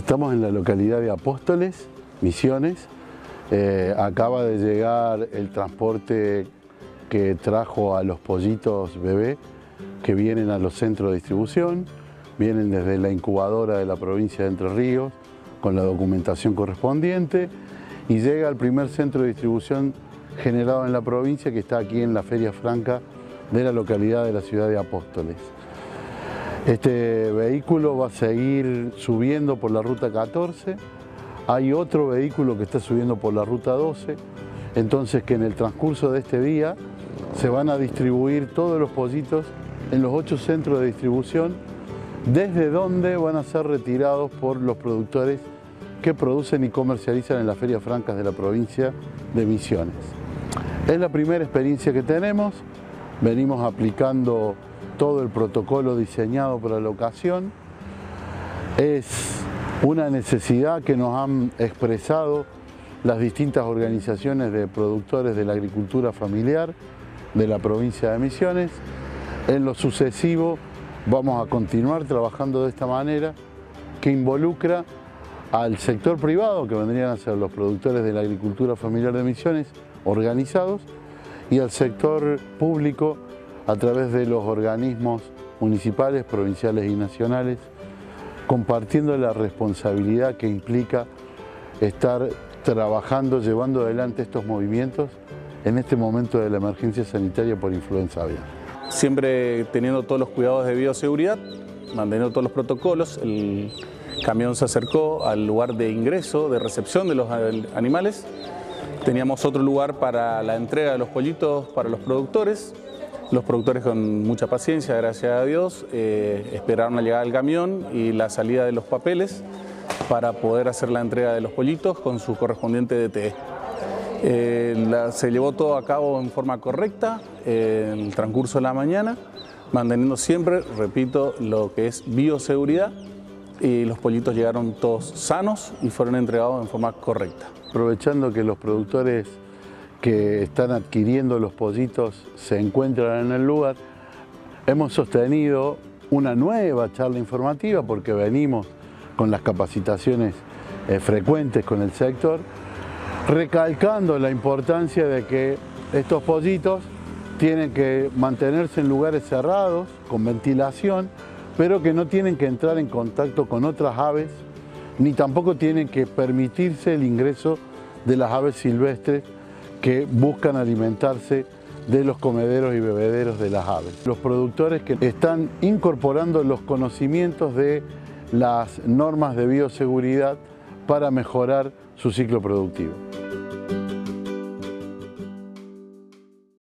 Estamos en la localidad de Apóstoles, Misiones. Acaba de llegar el transporte que trajo a los pollitos bebé que vienen a los centros de distribución, vienen desde la incubadora de la provincia de Entre Ríos con la documentación correspondiente y llega al primer centro de distribución generado en la provincia, que está aquí en la Feria Franca de la localidad de la ciudad de Apóstoles. Este vehículo va a seguir subiendo por la ruta 14, hay otro vehículo que está subiendo por la ruta 12, entonces que en el transcurso de este día se van a distribuir todos los pollitos en los 8 centros de distribución, desde donde van a ser retirados por los productores que producen y comercializan en las ferias francas de la provincia de Misiones. Es la primera experiencia que tenemos, venimos aplicando todo el protocolo diseñado para la ocasión. Es una necesidad que nos han expresado las distintas organizaciones de productores de la agricultura familiar de la provincia de Misiones. En lo sucesivo vamos a continuar trabajando de esta manera, que involucra al sector privado, que vendrían a ser los productores de la agricultura familiar de Misiones organizados, y al sector público a través de los organismos municipales, provinciales y nacionales, compartiendo la responsabilidad que implica estar trabajando, llevando adelante estos movimientos en este momento de la emergencia sanitaria por influenza aviar. Siempre teniendo todos los cuidados de bioseguridad, manteniendo todos los protocolos. El camión se acercó al lugar de ingreso, de recepción de los animales. Teníamos otro lugar para la entrega de los pollitos para los productores. Los productores, con mucha paciencia, gracias a Dios, esperaron la llegada del camión y la salida de los papeles para poder hacer la entrega de los pollitos con su correspondiente DTE. Se llevó todo a cabo en forma correcta en el transcurso de la mañana, manteniendo siempre, repito, lo que es bioseguridad, y los pollitos llegaron todos sanos y fueron entregados en forma correcta. Aprovechando que los productores que están adquiriendo los pollitos se encuentran en el lugar, hemos sostenido una nueva charla informativa, porque venimos con las capacitaciones frecuentes con el sector, recalcando la importancia de que estos pollitos tienen que mantenerse en lugares cerrados, con ventilación, pero que no tienen que entrar en contacto con otras aves, ni tampoco tienen que permitirse el ingreso de las aves silvestres que buscan alimentarse de los comederos y bebederos de las aves. Los productores que están incorporando los conocimientos de las normas de bioseguridad para mejorar su ciclo productivo.